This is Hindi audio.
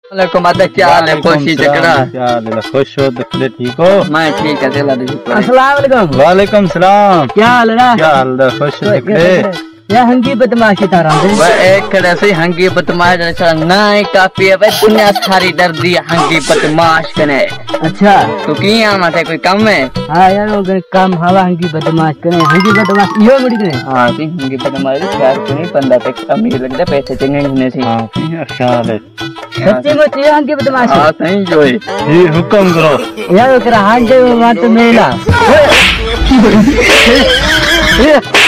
वालेकुम आदा, क्या हाल है? खुशी चकरा, क्या हाल है? खुश हो? दिखले ठीक हो? मैं ठीक है। अस्सलाम वालेकुम। वालेकुम सलाम। क्या हाल है ना? क्या हाल है? खुश दिखले। या हंगी बदमाशी तारा वह एक खड़े से हंगी बदमाश अच्छा ना है काफी है भाई, दुनिया सारी डरदी हंगी बदमाश कने। अच्छा तो की आना थे, कोई काम है? हाँ यार वो काम हवा हंगी बदमाश करे, हंगी बदमाश यो मुड़ी करे। हाँ ती हंगी बदमाश प्यार को नहीं पंदा पे अमीर लगता पैसे चंगे होने से। हाँ ख्याल है। सच्ची में ये हंगी बदमाश हाँ सही जो है। ये हुक्म करो यार ओकरा हाथ दे मत मेला